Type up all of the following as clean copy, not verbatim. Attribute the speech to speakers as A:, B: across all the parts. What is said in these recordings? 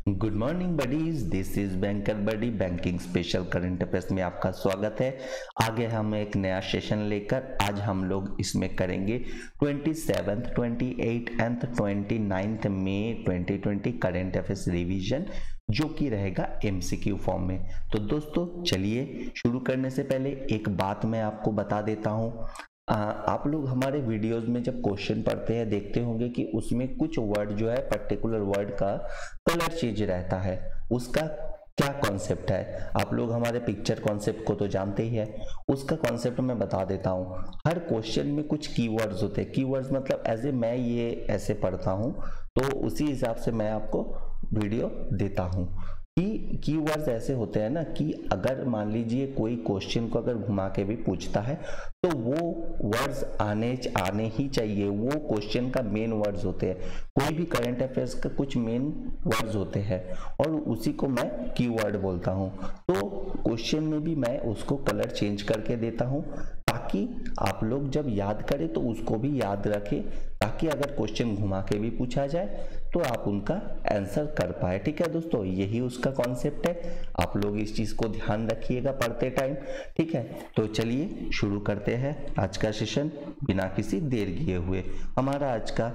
A: Good morning buddies, this is banker buddy banking special current affairs में आपका स्वागत है। आगे हम एक नया सेशन लेकर आज हम लोग इसमें करेंगे 27th, 28th एंड 29th मई 2020 करंट अफेयर्स रिवीजन, जो कि रहेगा एमसीक्यू फॉर्म में। तो दोस्तों चलिए शुरू करने से पहले एक बात मैं आपको बता देता हूँ। आप लोग हमारे वीडियोस में जब क्वेश्चन पढ़ते हैं देखते होंगे कि उसमें कुछ वर्ड जो है पर्टिकुलर वर्ड का कलर चेंज रहता है। उसका क्या कॉन्सेप्ट है, आप लोग हमारे पिक्चर कॉन्सेप्ट को तो जानते ही है। उसका कॉन्सेप्ट मैं बता देता हूँ। हर क्वेश्चन में कुछ कीवर्ड्स होते हैं। कीवर्ड्स मतलब एज ए मैं ये ऐसे पढ़ता हूँ तो उसी हिसाब से मैं आपको वीडियो देता हूँ। कीवर्ड्स ऐसे होते हैं ना कि अगर मान लीजिए कोई क्वेश्चन को अगर घुमा के भी पूछता है तो वो वर्ड्स आने ही चाहिए। वो क्वेश्चन का मेन वर्ड्स होते हैं। कोई भी करंट अफेयर्स का कुछ मेन वर्ड्स होते हैं और उसी को मैं कीवर्ड बोलता हूँ। तो क्वेश्चन में भी मैं उसको कलर चेंज करके देता हूँ ताकि आप लोग जब याद करें तो उसको भी याद रखें, ताकि अगर क्वेश्चन घुमा के भी पूछा जाए तो आप उनका आंसर कर पाए। ठीक है दोस्तों, यही उसका कॉन्सेप्ट है। आप लोग इस चीज को ध्यान रखिएगा पढ़ते टाइम। ठीक है, तो चलिए शुरू करते हैं आज का सेशन बिना किसी देर किए हुए। हमारा आज का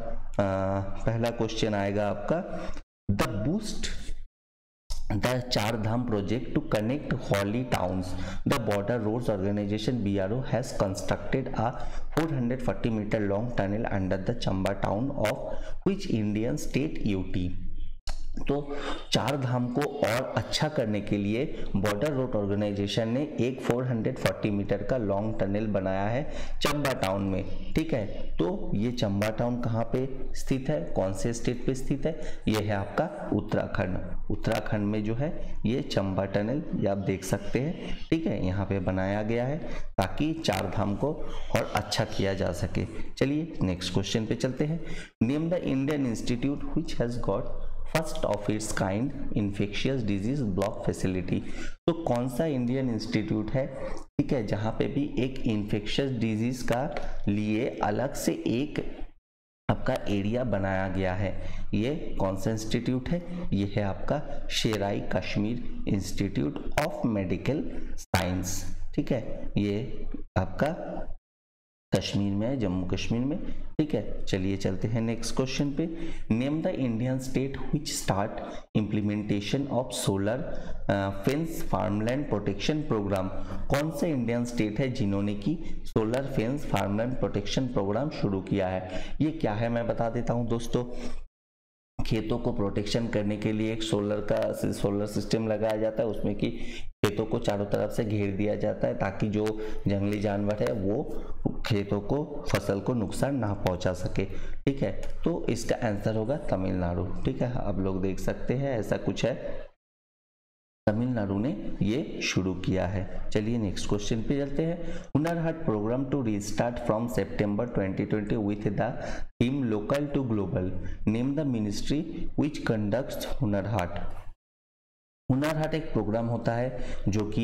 A: पहला क्वेश्चन आएगा आपका, the boost the Char Dham project to connect Holy towns. The Border Roads Organization BRO has constructed a 440-meter long tunnel under the Chamba town of which Indian state UT? तो चार धाम को और अच्छा करने के लिए बॉर्डर रोड ऑर्गेनाइजेशन ने एक 440 मीटर का लॉन्ग टनल बनाया है चंबा टाउन में। ठीक है, तो ये चंबा टाउन कहाँ पे स्थित है, कौन से स्टेट पे स्थित है? ये है आपका उत्तराखंड। उत्तराखंड में जो है ये चंबा टनल ये आप देख सकते हैं। ठीक है, यहाँ पे बनाया गया है ताकि चार धाम को और अच्छा किया जा सके। चलिए नेक्स्ट क्वेश्चन पे चलते हैं। Name the Indian institute which has got first of its kind infectious disease block facility. तो कौन सा इंडियन इंस्टीट्यूट है, ठीक है, जहां पे भी एक इन्फेक्शियस डिजीज का लिए अलग से एक आपका एरिया बनाया गया है। ये कौन सा इंस्टीट्यूट है? ये है आपका Sher i Kashmir institute of medical science. ठीक है, ये आपका कश्मीर में है, जम्मू कश्मीर में। ठीक है, चलिए चलते हैं नेक्स्ट क्वेश्चन पे। Name the Indian state which start implementation of solar fence farmland protection programme. कौन सा इंडियन स्टेट है जिन्होंने की solar fence farmland protection programme शुरू किया है? ये क्या है मैं बता देता हूँ दोस्तों। खेतों को प्रोटेक्शन करने के लिए एक सोलर सिस्टम लगाया जाता है, उसमें कि खेतों को चारों तरफ से घेर दिया जाता है ताकि जो जंगली जानवर है वो खेतों को फसल को नुकसान ना पहुंचा सके। ठीक है, तो इसका आंसर होगा तमिलनाडु। ठीक है, आप लोग देख सकते हैं ऐसा कुछ है, तमिलनाडु ने ये शुरू किया है। चलिए नेक्स्ट क्वेश्चन पे चलते हैं। Hunar Haat programme to restart from September 2020 with the theme local to global. Name the ministry which conducts Hunar Haat. Hunar Haat एक प्रोग्राम होता है जो कि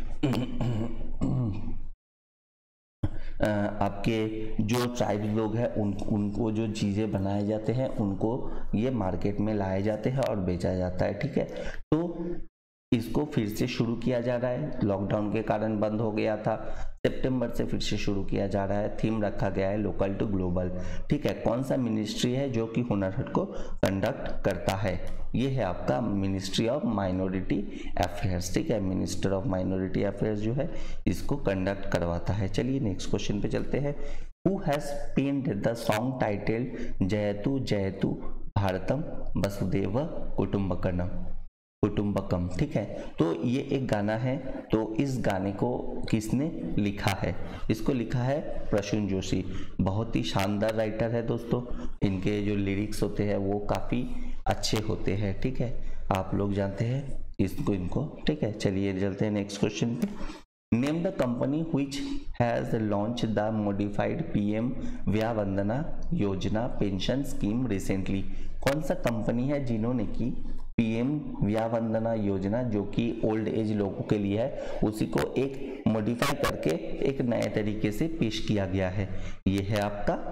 A: आपके जो ट्राइब लोग हैं उनको जो चीज़ें बनाए जाते हैं उनको ये मार्केट में लाए जाते हैं और बेचा जाता है। ठीक है, तो इसको फिर से शुरू किया जा रहा है। लॉकडाउन के कारण बंद हो गया था, सितंबर से फिर से शुरू किया जा रहा है। थीम रखा गया है लोकल टू ग्लोबल। ठीक है, कौन सा मिनिस्ट्री है जो कि हुनर हाट को कंडक्ट करता है? ये है आपका मिनिस्ट्री ऑफ माइनॉरिटी अफेयर्स। ठीक है, मिनिस्टर ऑफ माइनॉरिटी अफेयर्स जो है इसको कंडक्ट करवाता है। चलिए नेक्स्ट क्वेश्चन पे चलते हैं। Who has penned the song title Jayatu Jayatu Bharatam Vasudev कुटुंबकम। ठीक है, तो ये एक गाना है। तो इस गाने को किसने लिखा है? इसको लिखा है प्रसून जोशी। बहुत ही शानदार राइटर है दोस्तों। इनके जो लिरिक्स होते हैं वो काफ़ी अच्छे होते हैं। ठीक है, आप लोग जानते हैं इनको। ठीक है, चलिए चलते हैं नेक्स्ट क्वेश्चन पे। Name the company which has launch the modified PM Vaya Vandana योजना पेंशन स्कीम रिसेंटली। कौन सा कंपनी है जिन्होंने की पीएम व्या वंदना योजना जो कि ओल्ड एज लोगों के लिए है उसी को एक मॉडिफाई करके एक नए तरीके से पेश किया गया है? ये है आपका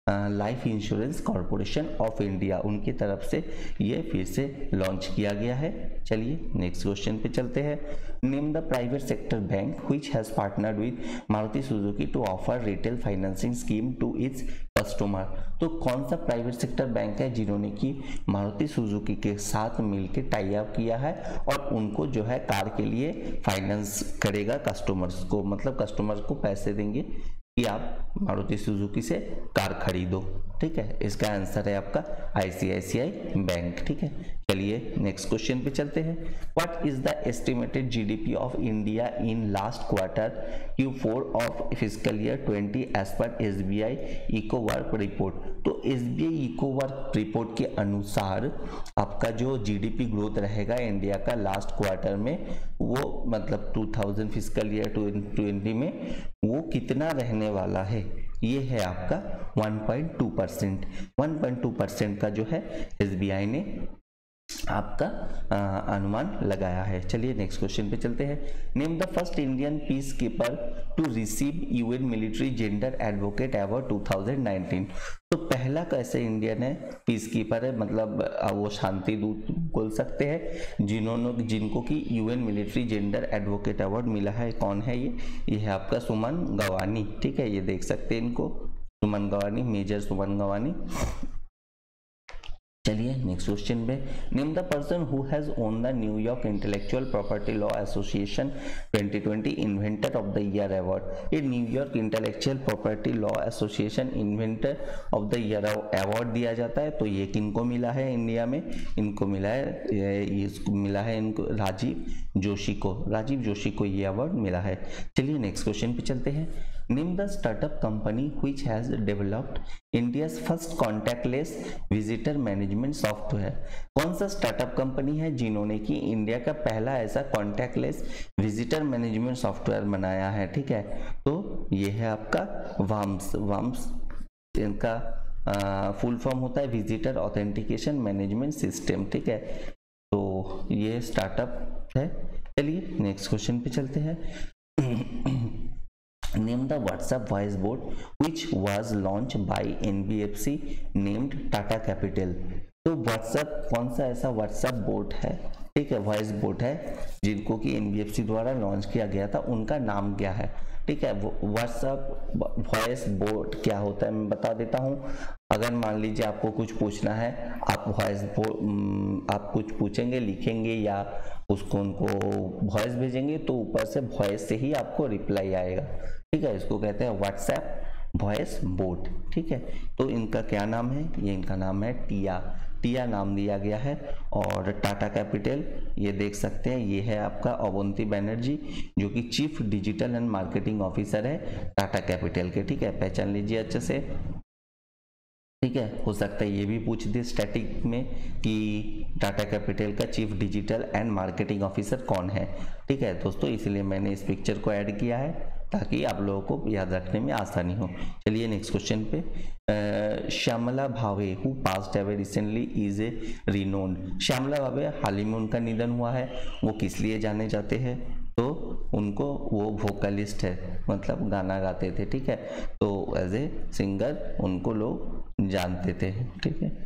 A: life insurance corporation of India, उनकी तरफ से ये फिर से लॉन्च किया गया है। चलिए नेक्स्ट क्वेश्चन पे चलते हैं। Name the private sector bank which has partnered with Maruti Suzuki to offer retail financing scheme to its customer. तो कौन सा प्राइवेट सेक्टर बैंक है जिन्होंने कि मारुति सुजुकी के साथ मिलकर टाई अप किया है और उनको जो है कार के लिए फाइनेंस करेगा कस्टमर्स को, मतलब कस्टमर्स को पैसे देंगे कि आप मारुति सुजुकी से कार खरीदो। ठीक है, इसका आंसर है आपका आईसीआईसीआई बैंक। ठीक है, चलिए नेक्स्ट क्वेश्चन पे चलते हैं। What is the estimated GDP of India in last quarter Q4 of physical year 20 as per SBI Ecowrap report. तो एसबीआई इकोवर्क रिपोर्ट के अनुसार आपका जो जीडीपी ग्रोथ रहेगा इंडिया का लास्ट क्वार्टर में, वो मतलब 2000 फिजिकल ईयर 2020 में वो कितना रहने वाला है, ये है आपका 1.2%। 1.2% का जो है एसबीआई ने आपका अनुमान लगाया है। चलिए नेक्स्ट क्वेश्चन पे चलते हैं। Name the first Indian peacekeeper to receive UN military gender advocate award 2019। तो पहला कैसे इंडियन है पीस कीपर है, मतलब वो शांति दूत बोल सकते हैं जिनको कि UN military gender advocate award मिला है। कौन है ये है आपका सुमन गवानी। ठीक है, ये देख सकते हैं इनको, सुमन गवानी, मेजर सुमन गवानी। चलिए नेक्स्ट क्वेश्चन पे। Name the person who has won the New York intellectual property law association 2020 inventor of the year award. ये New York intellectual property law association inventor of the year award दिया जाता है। तो ये किनको मिला है इंडिया में, इनको मिला है इनको राजीव जोशी को ये अवार्ड मिला है। चलिए नेक्स्ट क्वेश्चन पे चलते हैं। Name the startup company which has developed India's first contactless visitor management software. कौन सा स्टार्टअप कंपनी है जिन्होंने कि इंडिया का पहला ऐसा कॉन्टैक्टलेस विजिटर मैनेजमेंट सॉफ्टवेयर बनाया है। ठीक है, तो ये है आपका वाम्स इनका फुल फॉर्म होता है विजिटर ऑथेंटिकेशन मैनेजमेंट सिस्टम। ठीक है, तो ये स्टार्टअप है। चलिए नेक्स्ट क्वेश्चन पे चलते हैं। Name the WhatsApp voice bot which was launched by NBFC named Tata Capital। तो WhatsApp कौन सा ऐसा WhatsApp बोट है, ठीक है, वॉइस बोट है जिनको कि NBFC द्वारा लॉन्च किया गया था, उनका नाम क्या है। ठीक है, WhatsApp वॉइस बोट क्या होता है मैं बता देता हूँ। अगर मान लीजिए आपको कुछ पूछना है, आप कुछ पूछेंगे, लिखेंगे या उसको उनको वॉइस भेजेंगे तो ऊपर से वॉइस से ही आपको रिप्लाई आएगा। ठीक है, इसको कहते हैं व्हाट्सएप वॉइस बोट। ठीक है, तो इनका क्या नाम है, ये इनका नाम है टिया नाम दिया गया है। और टाटा कैपिटल ये देख सकते हैं, ये है आपका अवंती बनर्जी जो कि chief digital and marketing officer है टाटा कैपिटल के। ठीक है, पहचान लीजिए अच्छे से। ठीक है, हो सकता है ये भी पूछ दे स्टैटिक में कि टाटा कैपिटल का chief digital and marketing officer कौन है। ठीक है दोस्तों, इसलिए मैंने इस पिक्चर को ऐड किया है ताकि आप लोगों को याद रखने में आसानी हो। चलिए नेक्स्ट क्वेश्चन पे। Shyamala Bhave who passed away recently is a renowned. Shyamala Bhave हाल ही में उनका निधन हुआ है। वो किस लिए जाने जाते हैं, तो उनको वो वोकलिस्ट है, मतलब गाना गाते थे। ठीक है, तो एज ए सिंगर उनको लोग जानते थे। ठीक है,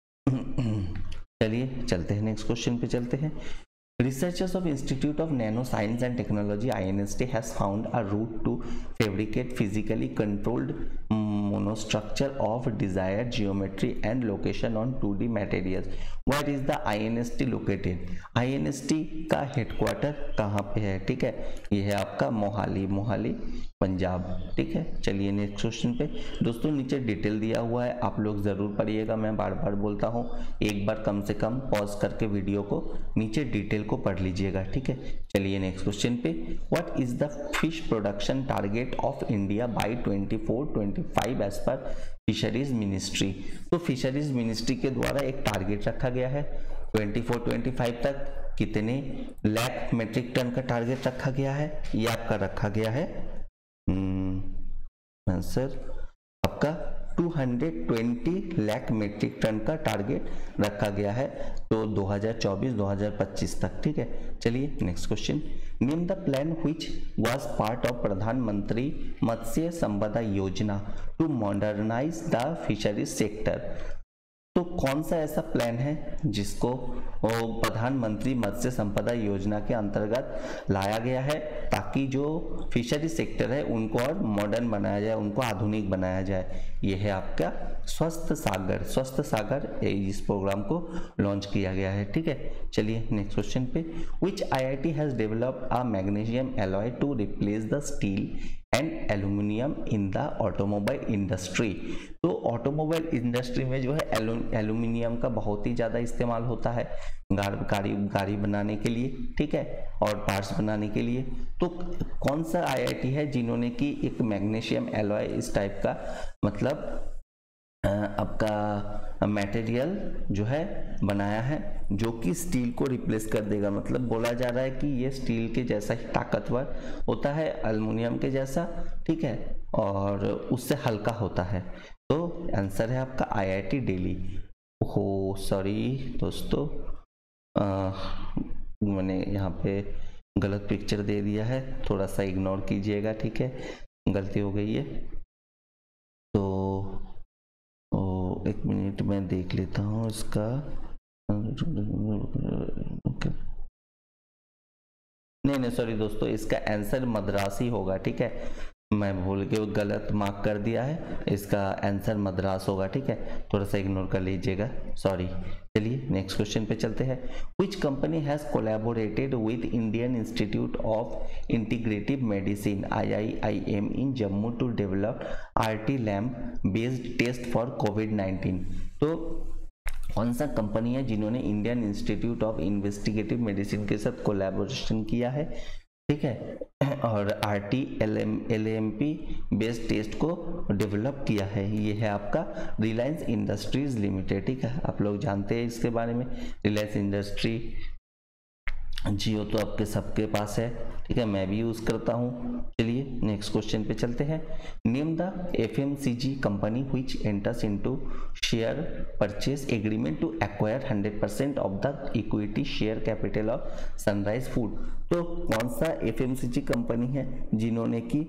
A: चलिए चलते हैं नेक्स्ट क्वेश्चन पे चलते हैं। Researchers of Institute of Nanoscience and Technology INST has found a route to fabricate physically controlled monostructure of desired geometry and location on 2D materials. Where is the INST located? INST का headquarter कहाँ पे है? ठीक है, ये है आपका मोहाली पंजाब। ठीक है, चलिए नेक्स्ट क्वेश्चन पे। दोस्तों नीचे डिटेल दिया हुआ है, आप लोग जरूर पढ़िएगा। मैं बार बार बोलता हूँ, एक बार कम से कम पॉज करके वीडियो को नीचे डिटेल को पढ़ लीजिएगा। ठीक है, चलिए नेक्स्ट क्वेश्चन पे। What is the fish production target of India by 24-25 as per fisheries ministry. तो फिशरीज मिनिस्ट्री के द्वारा एक टारगेट रखा गया है 24-25 तक। कितने लाख मेट्रिक टन का टारगेट रखा गया है, ये आपका रखा गया है आंसर आपका 220 लाख मीट्रिक टन का टारगेट रखा गया है, तो 2024-2025 तक। ठीक है, चलिए next question. Name the plan which was part of Pradhan Mantri Matsya Sampada Yojana to modernise the fisheries sector. तो कौन सा ऐसा प्लान है जिसको प्रधानमंत्री मत्स्य संपदा योजना के अंतर्गत लाया गया है ताकि जो फिशरी सेक्टर है उनको और मॉडर्न बनाया जाए, उनको आधुनिक बनाया जाए। ये है आपका स्वस्थ सागर। स्वस्थ सागर इस प्रोग्राम को लॉन्च किया गया है। ठीक है, चलिए नेक्स्ट क्वेश्चन पे। Which IIT has developed a magnesium alloy to replace the steel and aluminium in the automobile industry. तो ऑटोमोबाइल इंडस्ट्री में जो है एल्यूमिनियम का बहुत ही ज़्यादा इस्तेमाल होता है गाड़ी बनाने के लिए, ठीक है, और पार्ट्स बनाने के लिए। तो कौन सा आईआईटी है जिन्होंने की एक मैग्नीशियम एलॉय इस टाइप का मतलब आपका मटेरियल जो है बनाया है जो कि स्टील को रिप्लेस कर देगा। मतलब बोला जा रहा है कि ये स्टील के जैसा ही ताकतवर होता है, एल्युमिनियम के जैसा, ठीक है, और उससे हल्का होता है। तो आंसर है आपका आईआईटी दिल्ली। हो सॉरी दोस्तों, मैंने यहाँ पे गलत पिक्चर दे दिया है, थोड़ा सा इग्नोर कीजिएगा। ठीक है, गलती हो गई है। तो एक मिनट मैं देख लेता हूँ इसका। नहीं सॉरी दोस्तों, इसका आंसर मद्रासी होगा। ठीक है, मैं भूल के गलत मार्क कर दिया है, इसका आंसर मद्रास होगा। ठीक है, थोड़ा सा इग्नोर कर लीजिएगा, सॉरी। चलिए नेक्स्ट क्वेश्चन पे चलते हैं। Which company has collaborated with Indian institute of integrative medicine IIIM in Jammu to develop RT lamp based test for कोविड-19। तो कौन सा कंपनी है जिन्होंने Indian institute of investigative medicine के साथ कोलैबोरेशन किया है, ठीक है, और RT LAMP बेस्ड टेस्ट को डेवलप किया है। ये है आपका रिलायंस इंडस्ट्रीज लिमिटेड। ठीक है, आप लोग जानते हैं इसके बारे में। रिलायंस इंडस्ट्री जियो तो आपके सबके पास है, ठीक है, मैं भी यूज करता हूँ। चलिए नेक्स्ट क्वेश्चन पे चलते हैं। Name the FMCG company which enters into share purchase agreement to acquire 100% of the equity share capital of Sunrise food. तो कौन सा FMCG कंपनी है जिन्होंने की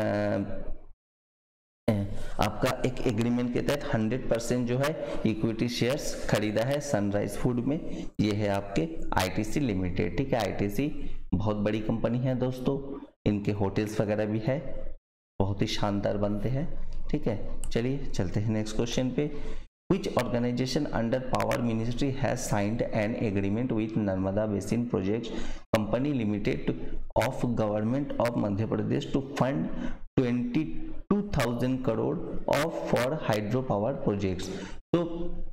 A: आपका एक एग्रीमेंट के तहत 100% जो है इक्विटी शेयर्स खरीदा है सनराइज फूड में। ये है आपके ITC लिमिटेड। ठीक है, ITC बहुत बड़ी कंपनी है दोस्तों, इनके होटल्स वगैरह भी है, बहुत ही शानदार बनते हैं। ठीक है, चलिए चलते हैं नेक्स्ट क्वेश्चन पे। Which organization under Power Ministry has signed an agreement with Narmada Basin Projects Company Limited of Government of Madhya Pradesh to fund 22,000 crore of for hydropower projects? तो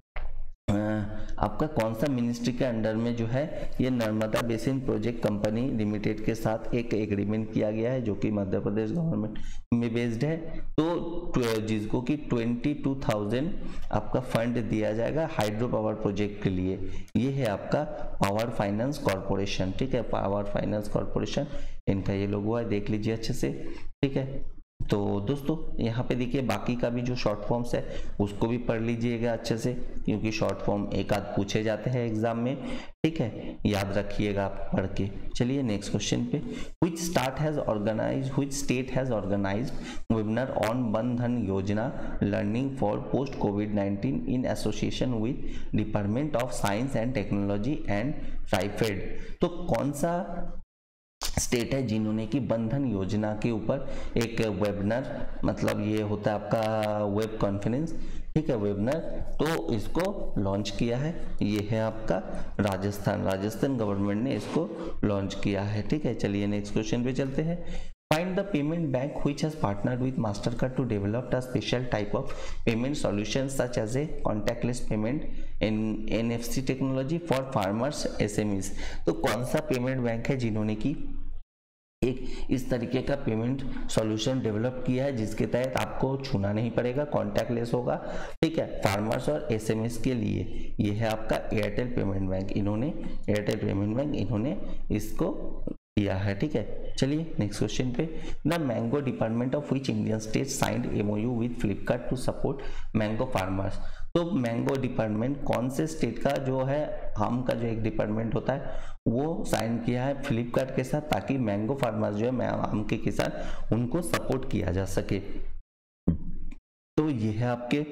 A: आपका कौन सा मिनिस्ट्री के अंडर में जो है ये Narmada basin project company limited के साथ एक एग्रीमेंट किया गया है जो कि मध्य प्रदेश गवर्नमेंट में बेस्ड है। तो जिसको कि 22,000 आपका फंड दिया जाएगा हाइड्रो पावर प्रोजेक्ट के लिए। ये है आपका पावर फाइनेंस कॉर्पोरेशन। ठीक है, पावर फाइनेंस कॉर्पोरेशन इनका ये लोगो है, देख लीजिए अच्छे से। ठीक है, तो दोस्तों यहाँ पे देखिए बाकी का भी जो शॉर्ट फॉर्म्स है उसको भी पढ़ लीजिएगा अच्छे से, क्योंकि शॉर्ट फॉर्म एक आध पूछे जाते हैं एग्जाम में। ठीक है, याद रखिएगा आप पढ़ के। चलिए नेक्स्ट क्वेश्चन पे। Which state has organised webinar on Van Dhan Yojana learning for post कोविड-19 in association with department of science and technology and TRIFED. तो कौन सा स्टेट है जिन्होंने की बंधन योजना के ऊपर एक वेबिनार, मतलब ये होता है आपका वेब कॉन्फ्रेंस, ठीक है, वेबिनार, तो इसको लॉन्च किया है। ये है आपका राजस्थान गवर्नमेंट ने इसको लॉन्च किया है। ठीक है, चलिए नेक्स्ट क्वेश्चन पे चलते हैं। Find the payment bank which has partnered with Mastercard to develop a special type of payment solution such as a contactless payment in NFC technology for farmers SMEs। तो कौन सा पेमेंट बैंक है जिन्होंने की एक इस तरीके का पेमेंट सॉल्यूशन डेवलप किया है जिसके तहत आपको छूना नहीं पड़ेगा, कॉन्टैक्टलेस होगा। ठीक है, फार्मर्स और SMS के लिए। ये है आपका एयरटेल पेमेंट बैंक। इन्होंने इसको किया है, ठीक है। चलिए नेक्स्ट क्वेश्चन पे, the mango department of which Indian state signed MOU with Flipkart to support mango farmers. तो मैंगो डिपार्टमेंट कौन से स्टेट का जो है, आम का जो एक डिपार्टमेंट होता है वो साइन किया है फ्लिपकार्ट के साथ, ताकि मैंगो फार्मर्स जो है आम के किसान उनको सपोर्ट किया जा सके। तो ये है आपके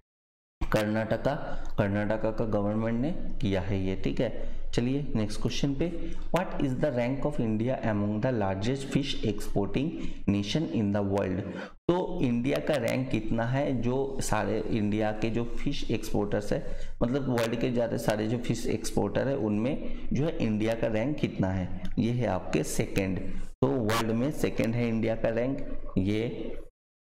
A: कर्नाटका का गवर्नमेंट ने किया है ये, ठीक है। चलिए नेक्स्ट क्वेश्चन पे, what is the rank of India among the largest fish exporting nation in the world. तो इंडिया का रैंक कितना है, जो सारे इंडिया के जो फिश एक्सपोर्टर्स है, मतलब वर्ल्ड के ज़्यादा सारे जो फिश एक्सपोर्टर है उनमें जो है इंडिया का रैंक कितना है, ये है आपके सेकेंड। तो वर्ल्ड में सेकेंड है इंडिया का रैंक, ये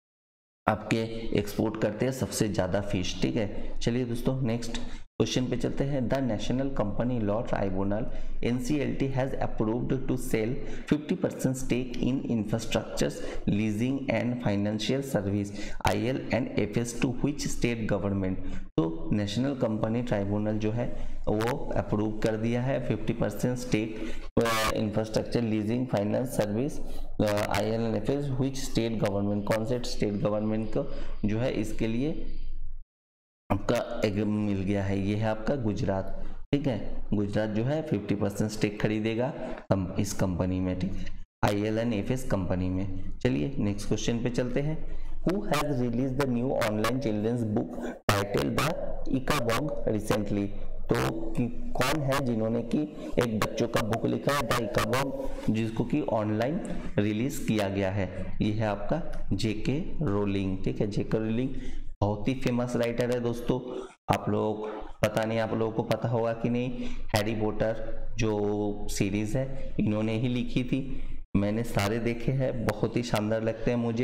A: आपके एक्सपोर्ट करते हैं सबसे ज़्यादा फिश, ठीक है। चलिए दोस्तों नेक्स्ट क्वेश्चन पे चलते हैं, the national company law tribunal NCLT has approved to sell 50% stake in infrastructures leasing and financial service IL&FS to which state government. तो नेशनल कंपनी ट्राइब्यूनल जो है वो अप्रूव कर दिया है 50% stake infrastructure leasing finance service IL&FS which state government, कौन से state government को जो है इसके लिए आपका एग्रीमेंट मिल गया है, ये है आपका गुजरात, ठीक है। गुजरात जो है 50% स्टेक खरीदेगा इस कंपनी में, ठीक है, IL&FS कंपनी में। चलिए नेक्स्ट क्वेश्चन पे चलते हैं, who has release the new online children's book title the Ickabog recently. तो कौन है जिन्होंने कि एक बच्चों का बुक लिखा है द इकाबॉग, जिसको कि ऑनलाइन रिलीज किया गया है, ये है आपका JK रोलिंग, ठीक है। JK रोलिंग बहुत ही फेमस राइटर है दोस्तों, आप लोग पता नहीं आप लोगों को पता होगा कि नहीं, हैरी पॉटर जो सीरीज है इन्होंने ही लिखी थी, मैंने सारे देखे हैं, बहुत ही शानदार लगते हैं मुझे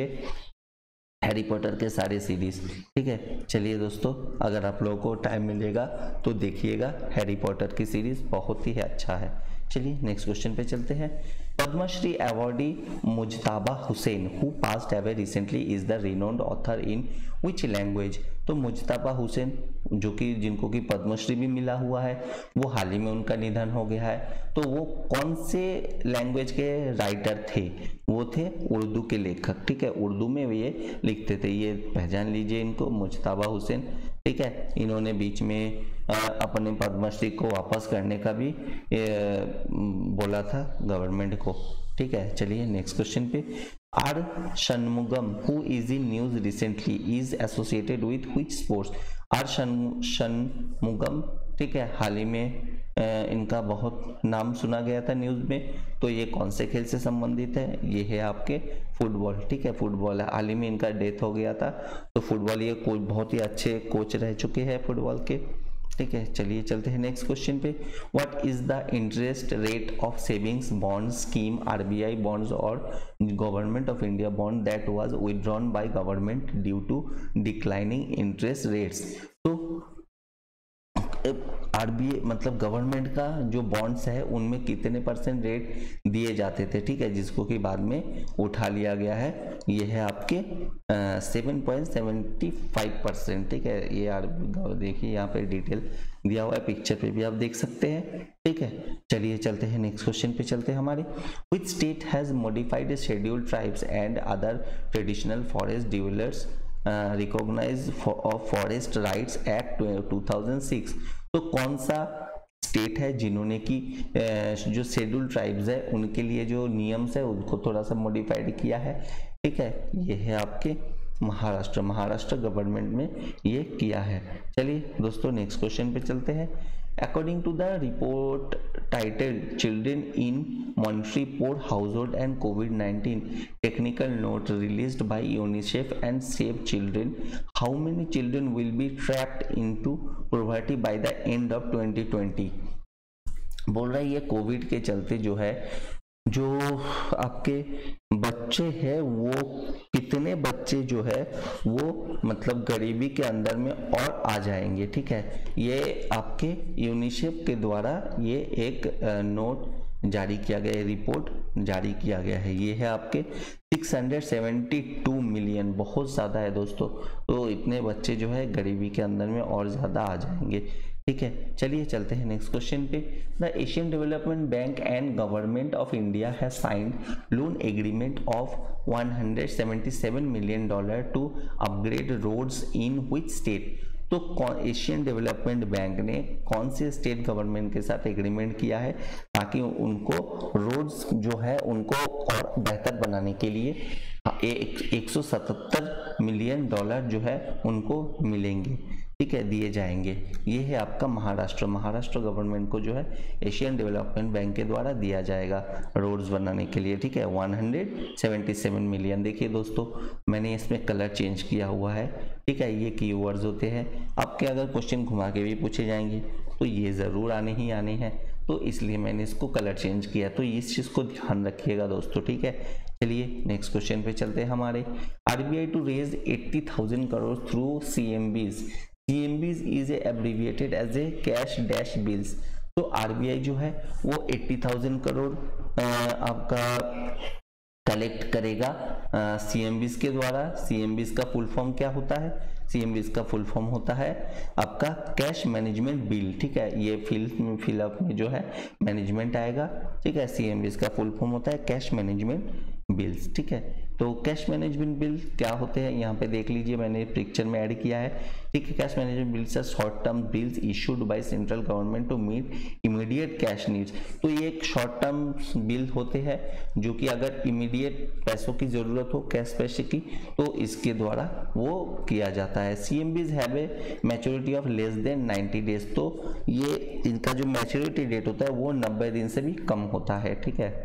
A: हैरी पॉटर के सारे सीरीज, ठीक है। चलिए दोस्तों अगर आप लोगों को टाइम मिलेगा तो देखिएगा, हैरी पॉटर की सीरीज बहुत ही अच्छा है। चलिए नेक्स्ट क्वेश्चन पे चलते हैं, Padma Shri awardee Mujtaba Hussain who passed away recently is the renowned author in which language. तो मुजताबा हुसैन जो कि जिनको कि पद्मश्री भी मिला हुआ है, वो हाल ही में उनका निधन हो गया है, तो वो कौन से लैंग्वेज के राइटर थे, वो थे उर्दू के लेखक, ठीक है, उर्दू में ये लिखते थे, ये पहचान लीजिए इनको, मुजताबा हुसैन, ठीक है। इन्होंने बीच में अपने पद्मश्री को वापस करने का भी बोला था गवर्नमेंट को, ठीक है। चलिए नेक्स्ट क्वेश्चन पे, R Shanmugam who is in news recently is associated with which sports. R Shanmugam, ठीक है, हाल ही में इनका बहुत नाम सुना गया था न्यूज में, तो ये कौन से खेल से संबंधित है, ये है आपके फुटबॉल, ठीक है, फुटबॉल है, हाल ही में इनका डेथ हो गया था, तो फुटबॉल ये कोई बहुत ही अच्छे कोच रह चुके हैं फुटबॉल के, ठीक है। चलिए चलते हैं नेक्स्ट क्वेश्चन पे, what is the interest rate of savings bond scheme RBI bonds और government of India bond that was withdrawn by government due to declining interest rates. तो RBI मतलब गवर्नमेंट का जो बॉन्ड्स है उनमें कितने % रेट दिए जाते थे, ठीक है, जिसको कि बाद में उठा लिया गया है, ये है आपके 7.75%, ठीक है। ये देखिए यहाँ पे डिटेल दिया हुआ है, पिक्चर पे भी आप देख सकते हैं, ठीक है। चलिए चलते हैं नेक्स्ट क्वेश्चन पे चलते हैं हमारे, which state has modified scheduled tribes and other traditional forest developers recognise of forest rights act 2006। तो कौन सा स्टेट है जिन्होंने कि जो शेड्यूल्ड ट्राइब्स है उनके लिए जो नियम्स है उनको थोड़ा सा मॉडिफाइड किया है, ठीक है, ये है आपके महाराष्ट्र गवर्नमेंट में ये किया है। चलिए दोस्तों नेक्स्ट क्वेश्चन पे चलते हैं, according to the report titled children in monetary poor household and COVID-19 technical note released by UNICEF and save children, how many children will be trapped into poverty by the end of 2020। बोल रहा है ये Covid के चलते जो है जो आपके बच्चे हैं वो कितने बच्चे जो है वो मतलब गरीबी के अंदर में और आ जाएंगे, ठीक है। ये आपके यूनिसेफ के द्वारा ये एक नोट जारी किया गया है, रिपोर्ट जारी किया गया है, ये है आपके 672 मिलियन, बहुत ज़्यादा है दोस्तों, तो इतने बच्चे जो है गरीबी के अंदर में और ज़्यादा आ जाएंगे, ठीक है, चलिए चलते हैं नेक्स्ट क्वेश्चन पे। The Asian development bank and government of India has signed loan agreement of $177 million to upgrade roads in which state. तो एशियन डेवलपमेंट बैंक ने कौन से स्टेट गवर्नमेंट के साथ एग्रीमेंट किया है ताकि उनको रोड्स जो है उनको और बेहतर बनाने के लिए $177 मिलियन जो है उनको मिलेंगे, ठीक है, दिए जाएंगे। ये है आपका महाराष्ट्र गवर्नमेंट को जो है एशियन डेवलपमेंट बैंक के द्वारा दिया जाएगा रोड्स बनाने के लिए, ठीक है, 177 मिलियन। देखिए दोस्तों, मैंने इसमें कलर चेंज किया हुआ है, ठीक है, ये कीवर्ड्स होते हैं। आपके अगर क्वेश्चन घुमा के भी पूछे जाएंगे तो ये ज़रूर आने ही आने हैं, तो इसलिए मैंने इसको कलर चेंज किया, तो इस चीज़ को ध्यान रखिएगा दोस्तों, ठीक है। चलिए नेक्स्ट क्वेश्चन पे चलते हैं हमारे। RBI to raise 80,000 crore through CMBs। CMBs is abbreviated as a cash dash bills. तो आरबीआई जो है वो 80,000 करोड़ आपका कलेक्ट करेगा CMBs के द्वारा। CMBs का फुल फॉर्म क्या होता है? CMBs का फुल फॉर्म होता है आपका कैश मैनेजमेंट बिल, ठीक है, ये फिलअप में जो है मैनेजमेंट आएगा, ठीक है। CMBs का फुल फॉर्म होता है कैश मैनेजमेंट बिल्स, ठीक है। तो कैश मैनेजमेंट बिल क्या होते हैं यहाँ पे देख लीजिए, मैंने पिक्चर में ऐड किया है, ठीक है। Cash management bills are short term bills issued by central government to meet immediate cash needs. तो ये एक शॉर्ट टर्म बिल होते हैं जो कि अगर इमीडिएट पैसों की जरूरत हो, कैश पैसे की, तो इसके द्वारा वो किया जाता है। CMBs have a maturity of less than 90 days. तो ये इनका जो मैच्योरिटी डेट होता है वो 90 दिन से भी कम होता है, ठीक है।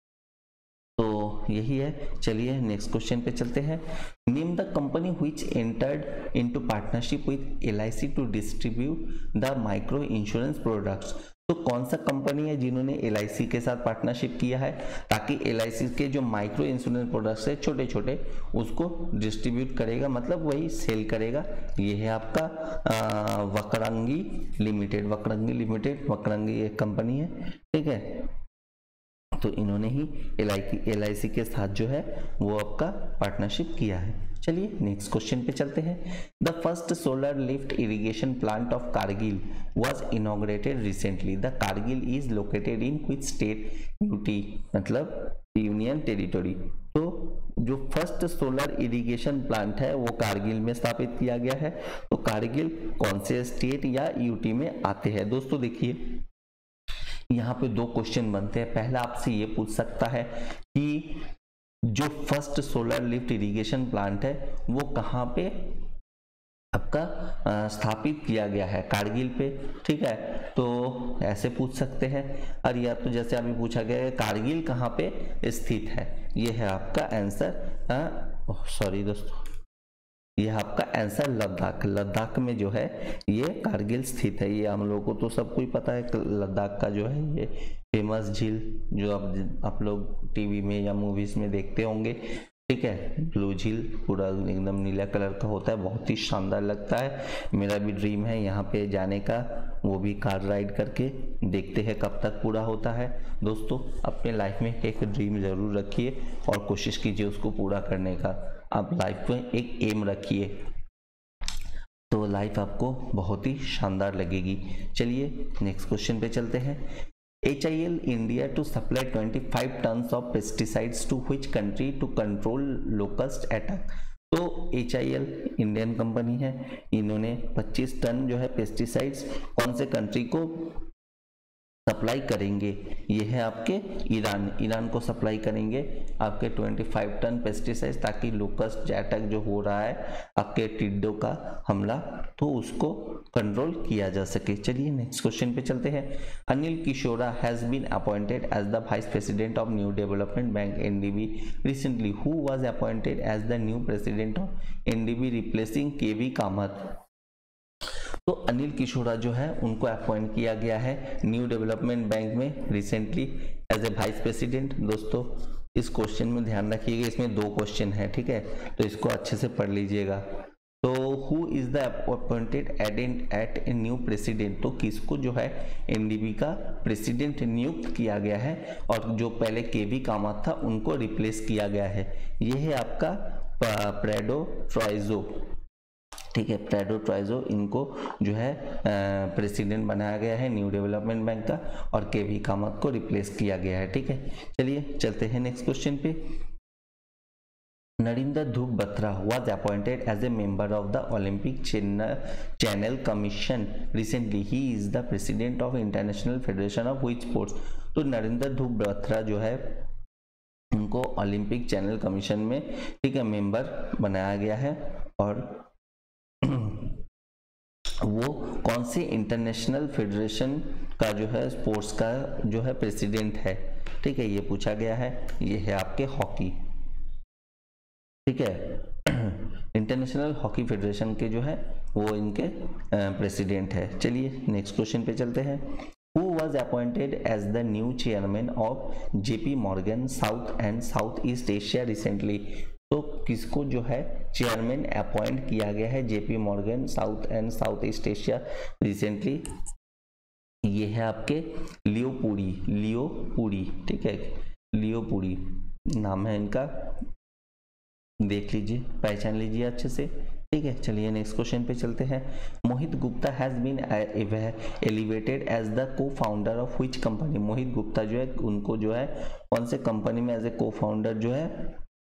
A: तो यही है। चलिए नेक्स्ट क्वेश्चन पे चलते हैं। Name the company which entered into partnership with LIC to distribute the micro insurance products. तो कौन सा कंपनी है जिन्होंने LIC के साथ पार्टनरशिप किया है ताकि LIC के जो माइक्रो इंश्योरेंस प्रोडक्ट्स है छोटे छोटे उसको डिस्ट्रीब्यूट करेगा, मतलब वही सेल करेगा। ये है आपका वकरंगी लिमिटेड। वकरंगी एक कंपनी है, ठीक है। तो इन्होंने ही LIC के साथ जो है वो आपका पार्टनरशिप किया है। चलिए नेक्स्ट क्वेश्चन पे चलते हैं। The first solar lift irrigation plant of Kargil was inaugurated recently. The Kargil is located in which state? UT मतलब यूनियन टेरिटरी। तो जो फर्स्ट सोलर इरिगेशन प्लांट है वो कारगिल में स्थापित किया गया है। तो कारगिल कौन से स्टेट या UT में आते हैं? दोस्तों देखिए, यहाँ पे दो क्वेश्चन बनते हैं। पहला आपसे ये पूछ सकता है कि जो first solar lift irrigation plant है वो कहाँ पे आपका स्थापित किया गया है? कारगिल पे, ठीक है। तो ऐसे पूछ सकते हैं। और या तो जैसे अभी पूछा गया है कारगिल कहाँ पे स्थित है, ये है आपका आंसर। सॉरी दोस्तों, यह आपका आंसर लद्दाख में जो है ये कारगिल स्थित है। ये हम लोगों को तो सब कुछ पता है, लद्दाख का जो है ये फेमस झील जो आप लोग टीवी में या मूवीज में देखते होंगे, ठीक है। ब्लू झील पूरा एकदम नीला कलर का होता है, बहुत ही शानदार लगता है। मेरा भी ड्रीम है यहाँ पे जाने का, वो भी कार राइड करके। देखते हैं कब तक पूरा होता है। दोस्तों अपने लाइफ में एक ड्रीम जरूर रखिए और कोशिश कीजिए उसको पूरा करने का। आप लाइफ में एक एम रखिए तो लाइफ आपको बहुत ही शानदार लगेगी। चलिए नेक्स्ट क्वेश्चन पे चलते हैं। HIL India to supply 25 tons of pesticides to which country to control locust attack? तो HIL इंडियन कंपनी है, इन्होंने 25 टन जो है पेस्टिसाइड्स कौन से कंट्री को सप्लाई करेंगे? ये है आपके ईरान को सप्लाई करेंगे आपके 25 टन पेस्टिसाइड्स, ताकि लोकस्ट अटैक जो हो रहा है आपके टिड्डों का हमला, तो उसको कंट्रोल किया जा सके। चलिए नेक्स्ट क्वेश्चन पे चलते हैं। Anil Kishora has been appointed as the vice president of new development bank NDB recently. Who was appointed as the new president of NDB replacing KV Kamath? तो अनिल किशोरा जो है उनको अपॉइंट किया गया है न्यू डेवलपमेंट बैंक में recently as a vice president. दोस्तों इस क्वेश्चन में ध्यान रखिएगा, इसमें दो क्वेश्चन है, ठीक है, तो इसको अच्छे से पढ़ लीजिएगा। तो who is the appointed at a new president? तो किसको जो है NDB का प्रेसिडेंट नियुक्त किया गया है और जो पहले KV कामत था उनको रिप्लेस किया गया है। यह है आपका प्रेडो ट्राइजो। ठीक है। प्रेडो ट्राइजो इनको जो है प्रेसिडेंट बनाया गया है न्यू डेवलपमेंट बैंक का, और केवी कामत को रिप्लेस किया गया है। ठीक है, चलिए चलते हैं नेक्स्ट क्वेश्चन पे। Narinder Dhruv Batra was appointed as a member of the Olympic Channel Commission recently. He is the president of International Federation of which sports? तो नरेंद्र ध्रुव बत्रा जो है उनको ओलंपिक चैनल कमीशन में, ठीक है, मेंबर बनाया गया है, और वो कौन सी इंटरनेशनल फेडरेशन का जो है स्पोर्ट्स का जो है प्रेसिडेंट है? ठीक है, ये पूछा गया है। ये है आपके हॉकी, ठीक है, इंटरनेशनल हॉकी फेडरेशन के जो है वो इनके प्रेसिडेंट है। चलिए नेक्स्ट क्वेश्चन पे चलते हैं। Who was appointed as the new chairman of JP Morgan South and Southeast Asia recently? तो किसको जो है चेयरमैन अपॉइंट किया गया है JP Morgan south and south east Asia recently? ये है आपके लियो पुरी, ठीक है, लियो पुरी नाम है इनका, देख लीजिए, पहचान लीजिए अच्छे से। ठीक है, चलिए नेक्स्ट क्वेश्चन पे चलते हैं। Mohit Gupta has been elevated as the co founder of which company? Mohit Gupta जो है उनको जो है कौन से कंपनी में एज ए को फाउंडर जो है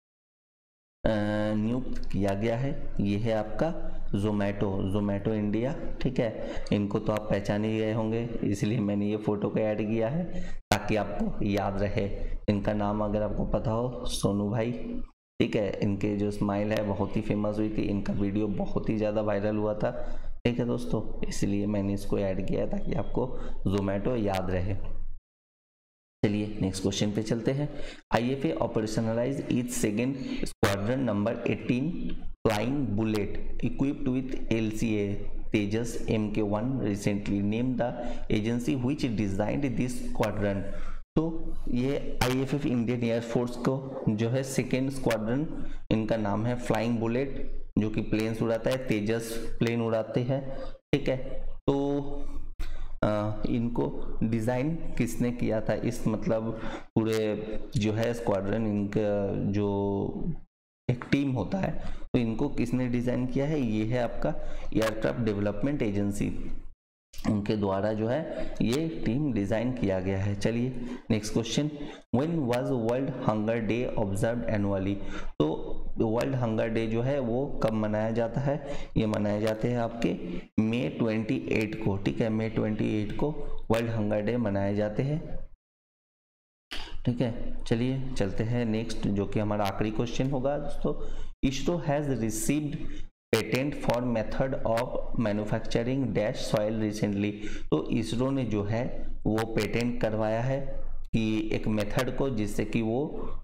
A: नियुक्त किया गया है? ये है आपका जोमेटो इंडिया। ठीक है, इनको तो आप पहचान ही गए होंगे, इसलिए मैंने ये फोटो को ऐड किया है ताकि आपको याद रहे। इनका नाम अगर आपको पता हो, सोनू भाई, ठीक है, इनके जो स्माइल है बहुत ही फेमस हुई थी, इनका वीडियो बहुत ही ज़्यादा वायरल हुआ था। ठीक है दोस्तों, इसलिए मैंने इसको ऐड किया ताकि आपको जोमेटो याद रहे। चलिए नेक्स्ट क्वेश्चन पे चलते हैं। IFA operationalise its second squadron number 18 flying bullet equipped with LCA Tejas MK1 recently. Name the agency which designed this squadron. तो ये IFF इंडियन एयरफोर्स को जो है सेकेंड स्क्वाड्रन, इनका नाम है फ्लाइंग बुलेट, जो कि प्लेन्स उड़ाता है, तेजस प्लेन उड़ाते हैं। ठीक है, तो इनको डिज़ाइन किसने किया था? इस मतलब पूरे जो है स्क्वाड्रन, इनका जो एक टीम होता है, तो इनको किसने डिज़ाइन किया है? ये है आपका एयरक्राफ्ट डेवलपमेंट एजेंसी, उनके द्वारा जो है ये टीम डिजाइन किया गया है। चलिए next question. When was world hunger day observed annually? तो वर्ल्ड हंगर डे जो है वो कब मनाया जाता है? ये मनाए जाते हैं आपके मई 28 को। ठीक है, मई 28 को वर्ल्ड हंगर डे मनाए जाते हैं। ठीक है, चलिए चलते हैं नेक्स्ट, जो कि हमारा आखिरी क्वेश्चन होगा दोस्तों। ISRO has received patent for method of manufacturing dash soil recently. तो इसरो ने जो है वो पेटेंट करवाया है कि एक मेथड को, जिससे कि वो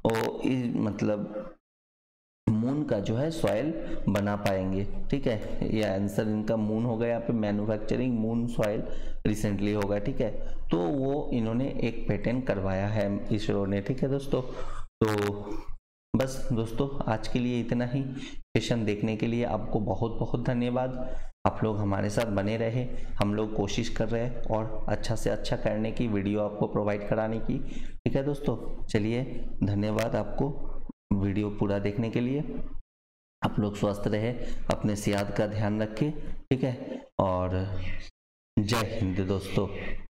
A: मतलब मून का जो है सॉइल बना पाएंगे। ठीक है, ये आंसर इनका मून होगा, यहाँ पे मैन्युफैक्चरिंग मून सॉइल रिसेंटली होगा। ठीक है, तो वो इन्होंने एक पेटेंट करवाया है इसरो ने। ठीक है दोस्तों, तो बस दोस्तों आज के लिए इतना ही। सेशन देखने के लिए आपको बहुत बहुत धन्यवाद। आप लोग हमारे साथ बने रहे, हम लोग कोशिश कर रहे हैं और अच्छा से अच्छा करने की, वीडियो आपको प्रोवाइड कराने की। ठीक है दोस्तों, चलिए धन्यवाद आपको वीडियो पूरा देखने के लिए। आप लोग स्वस्थ रहे, अपने सेहत का ध्यान रखें। ठीक है, और जय हिंद दोस्तों।